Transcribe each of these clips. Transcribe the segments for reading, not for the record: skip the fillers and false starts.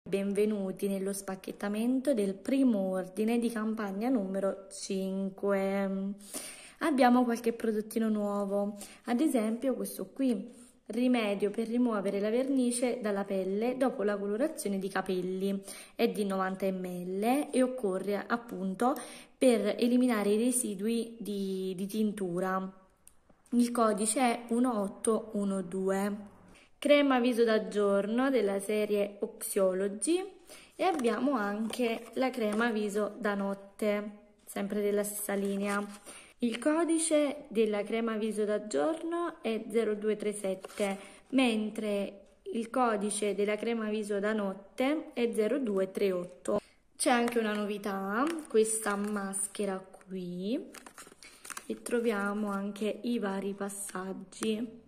Benvenuti nello spacchettamento del primo ordine di campagna numero 5. Abbiamo qualche prodottino nuovo, ad esempio questo qui, rimedio per rimuovere la vernice dalla pelle dopo la colorazione di capelli. È di 90 ml e occorre appunto per eliminare i residui di tintura. Il codice è 1812. Crema viso da giorno della serie Oxiology e abbiamo anche la crema viso da notte, sempre della stessa linea. Il codice della crema viso da giorno è 0237, mentre il codice della crema viso da notte è 0238. C'è anche una novità, questa maschera qui, e troviamo anche i vari passaggi.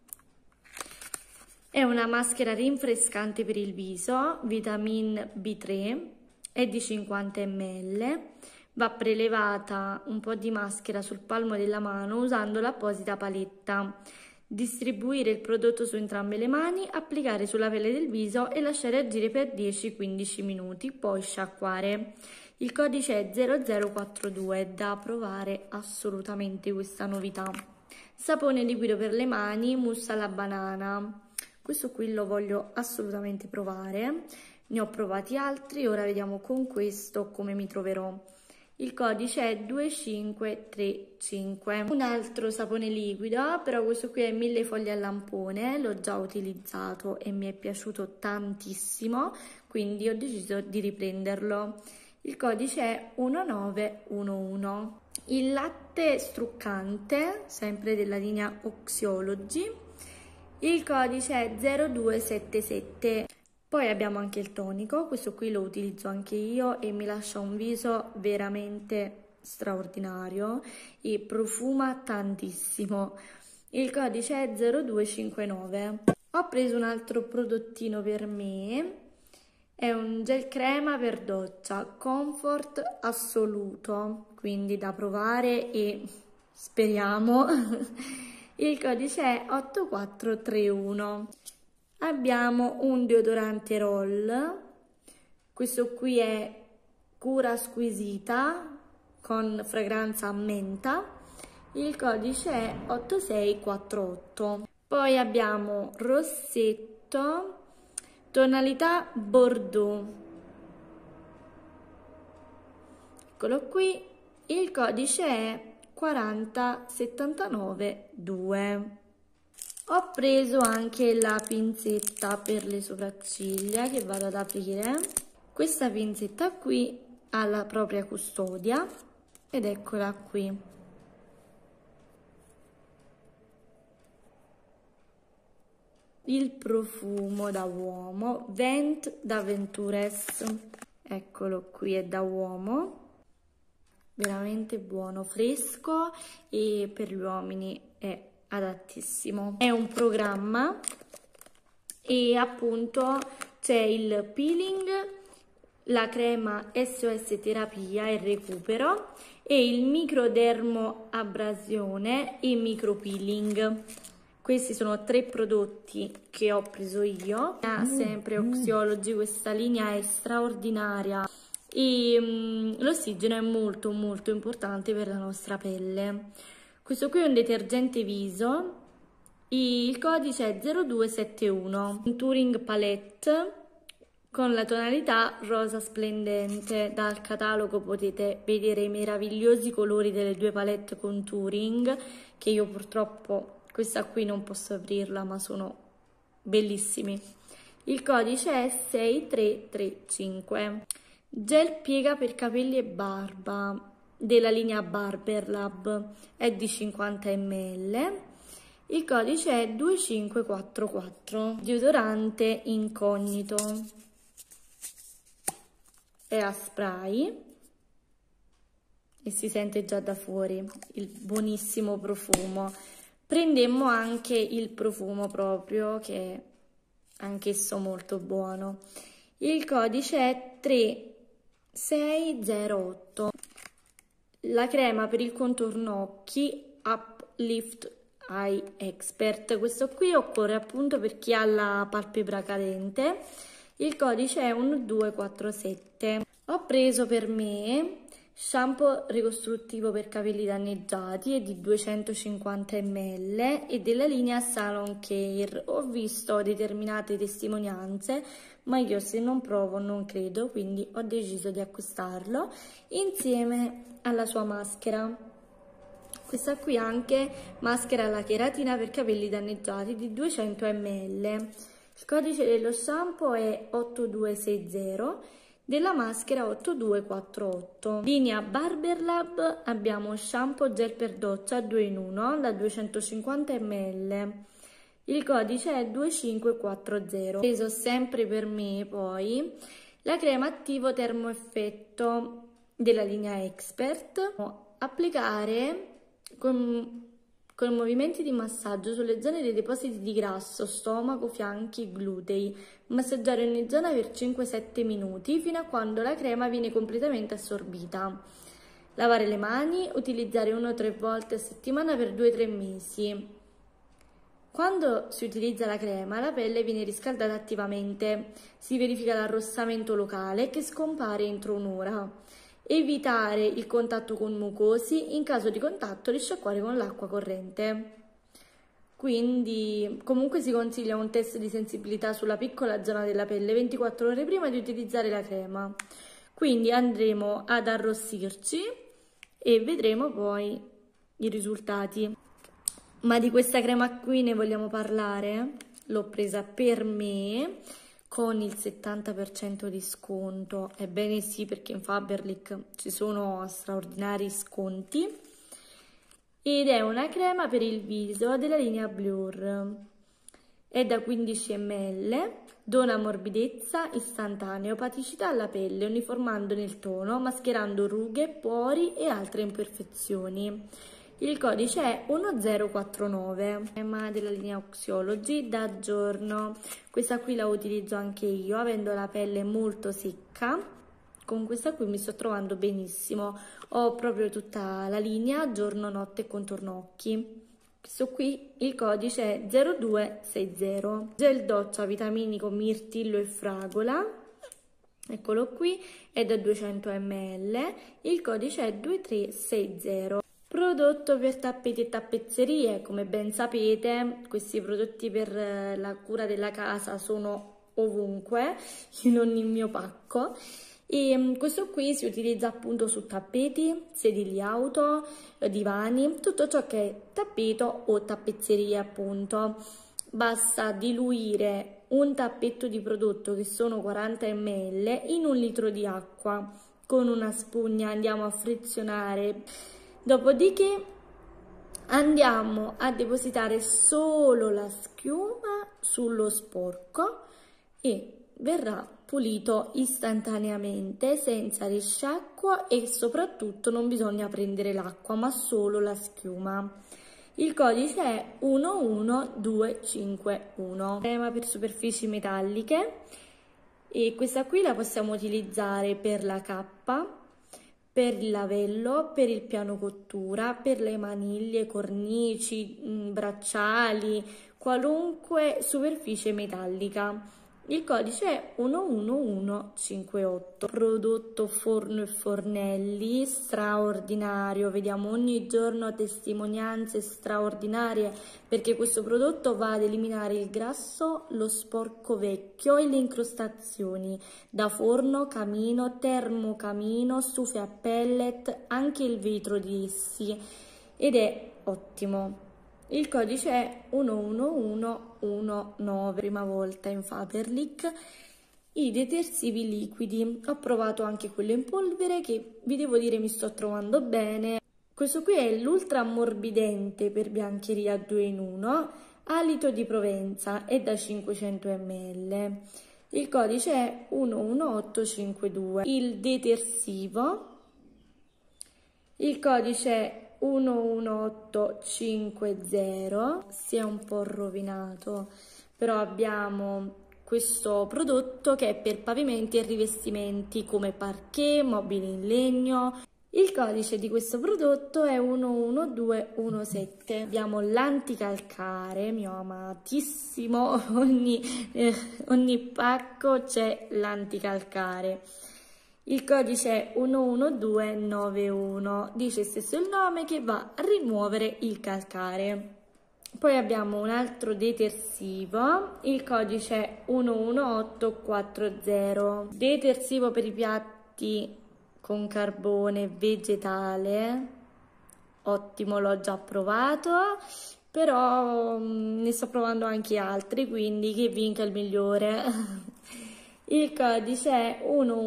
È una maschera rinfrescante per il viso, vitamin B3, è di 50 ml, va prelevata un po' di maschera sul palmo della mano usando l'apposita paletta. Distribuire il prodotto su entrambe le mani, applicare sulla pelle del viso e lasciare agire per 10-15 minuti, poi sciacquare. Il codice è 0042, da provare assolutamente questa novità. Sapone liquido per le mani, mousse alla banana. Questo qui lo voglio assolutamente provare, ne ho provati altri, ora vediamo con questo come mi troverò. Il codice è 2535. Un altro sapone liquido, però questo qui è 1000 foglie al lampone, l'ho già utilizzato e mi è piaciuto tantissimo, quindi ho deciso di riprenderlo. Il codice è 1911. Il latte struccante, sempre della linea Oxiology. Il codice è 0277. Poi abbiamo anche il tonico, questo qui lo utilizzo anche io e mi lascia un viso veramente straordinario e profuma tantissimo. Il codice è 0259. Ho preso un altro prodottino per me, è un gel crema per doccia, comfort assoluto, quindi da provare e speriamo. Il codice è 8431. Abbiamo un deodorante roll, questo qui è Cura Squisita con fragranza a menta, il codice è 8648. Poi abbiamo rossetto, tonalità Bordeaux, eccolo qui, il codice è 40792. Ho preso anche la pinzetta per le sopracciglia che vado ad aprire. Questa pinzetta qui ha la propria custodia ed eccola qui. Il profumo da uomo, Vent d'Aventures, eccolo qui, è da uomo. Veramente buono, fresco e per gli uomini è adattissimo. È un programma e appunto c'è il peeling, la crema SOS terapia e recupero e il microdermoabrasione e micro peeling. Questi sono 3 prodotti che ho preso io. Sempre Oxiology, questa linea è straordinaria. E l'ossigeno è molto importante per la nostra pelle. Questo qui è un detergente viso, il codice è 0271. Contouring palette con la tonalità rosa splendente. Dal catalogo potete vedere i meravigliosi colori delle 2 palette contouring, che io purtroppo questa qui non posso aprirla, ma sono bellissimi. Il codice è 6335. Gel piega per capelli e barba della linea Barber Lab, è di 50 ml, il codice è 2544. Deodorante incognito, è a spray e si sente già da fuori il buonissimo profumo. Prendemmo anche il profumo proprio, che è anch'esso molto buono. Il codice è 3608. La crema per il contorno occhi Uplift Eye Expert. Questo qui occorre appunto per chi ha la palpebra cadente Il codice è 1247. Ho preso per me shampoo ricostruttivo per capelli danneggiati, è di 250 ml e della linea Salon Care. Ho visto determinate testimonianze, ma io se non provo non credo, quindi ho deciso di acquistarlo insieme alla sua maschera. Questa qui anche maschera alla cheratina per capelli danneggiati di 200 ml. Il codice dello shampoo è 8260, della maschera 8248. Linea Barber Lab abbiamo shampoo gel per doccia 2 in 1 da 250 ml. Il codice è 2540. Ho preso sempre per me poi la crema attivo termoeffetto della linea Expert. Applicare con movimenti di massaggio sulle zone dei depositi di grasso, stomaco, fianchi, glutei. Massaggiare ogni zona per 5-7 minuti fino a quando la crema viene completamente assorbita. Lavare le mani, utilizzare 1-3 volte a settimana per 2-3 mesi. Quando si utilizza la crema, la pelle viene riscaldata attivamente. Si verifica l'arrossamento locale che scompare entro un'ora. Evitare il contatto con mucosi, in caso di contatto risciacquare con l'acqua corrente. Quindi comunque si consiglia un test di sensibilità sulla piccola zona della pelle 24 ore prima di utilizzare la crema. Quindi andremo ad arrossirci e vedremo poi i risultati. Ma di questa crema qui ne vogliamo parlare? L'ho presa per me con il 70% di sconto. Ebbene sì, perché in Faberlic ci sono straordinari sconti. Ed è una crema per il viso della linea Blur. È da 15 ml, dona morbidezza istantanea e opaticità alla pelle, uniformandone il tono, mascherando rughe, pori e altre imperfezioni. Il codice è 1049. Crema della linea Oxyology da giorno. Questa qui la utilizzo anche io, avendo la pelle molto secca. Con questa qui mi sto trovando benissimo. Ho proprio tutta la linea giorno, notte e contorno occhi. Questo qui il codice è 0260. Gel doccia vitaminico mirtillo e fragola. Eccolo qui, è da 200 ml. Il codice è 2360. Prodotto per tappeti e tappezzerie. Come ben sapete, questi prodotti per la cura della casa sono ovunque, in ogni mio pacco. E questo qui si utilizza appunto su tappeti, sedili auto, divani, tutto ciò che è tappeto o tappezzeria appunto. Basta diluire un tappetto di prodotto, che sono 40 ml, in 1 litro di acqua. Con una spugna andiamo a frizionare. Dopodiché andiamo a depositare solo la schiuma sullo sporco e verrà pulito istantaneamente, senza risciacquo, e soprattutto non bisogna prendere l'acqua ma solo la schiuma. Il codice è 11251. Crema per superfici metalliche, e questa qui la possiamo utilizzare per la cappa, per il lavello, per il piano cottura, per le maniglie, cornici, bracciali, qualunque superficie metallica. Il codice è 11158. Prodotto forno e fornelli, straordinario. Vediamo ogni giorno testimonianze straordinarie, perché questo prodotto va ad eliminare il grasso, lo sporco vecchio e le incrostazioni da forno, camino, termocamino, stufe a pellet, anche il vetro di essi, ed è ottimo. Il codice è 11119. Prima volta in Faberlic. I detersivi liquidi, ho provato anche quello in polvere, che vi devo dire mi sto trovando bene. Questo qui è l'ultra ammorbidente per biancheria 2 in 1, alito di Provenza, è da 500 ml. Il codice è 11852. Il detersivo, il codice è 11850, si è un po' rovinato, però abbiamo questo prodotto che è per pavimenti e rivestimenti come parquet, mobili in legno. Il codice di questo prodotto è 11217. Abbiamo l'anticalcare, mio amatissimo, ogni pacco c'è l'anticalcare. Il codice è 11291, dice stesso il nome, che va a rimuovere il calcare. Poi abbiamo un altro detersivo, il codice è 11840, detersivo per i piatti con carbone vegetale, ottimo, l'ho già provato, però ne sto provando anche altri, quindi che vinca il migliore. Il codice è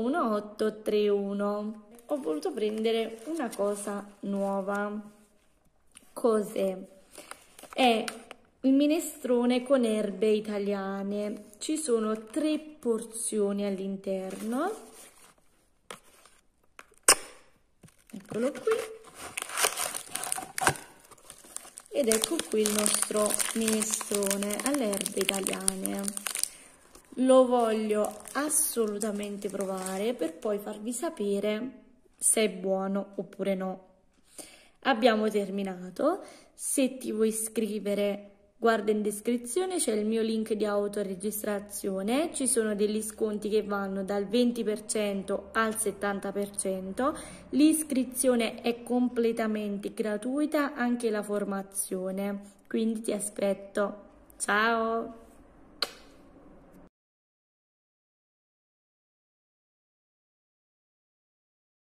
11831. Ho voluto prendere una cosa nuova. Cos'è? È il minestrone con erbe italiane. Ci sono 3 porzioni all'interno. Eccolo qui. Ed ecco qui il nostro minestrone alle erbe italiane. Lo voglio assolutamente provare per poi farvi sapere se è buono oppure no. Abbiamo terminato. Se ti vuoi iscrivere, guarda in descrizione, c'è il mio link di autoregistrazione, ci sono degli sconti che vanno dal 20% al 70%, l'iscrizione è completamente gratuita, anche la formazione, quindi ti aspetto. Ciao!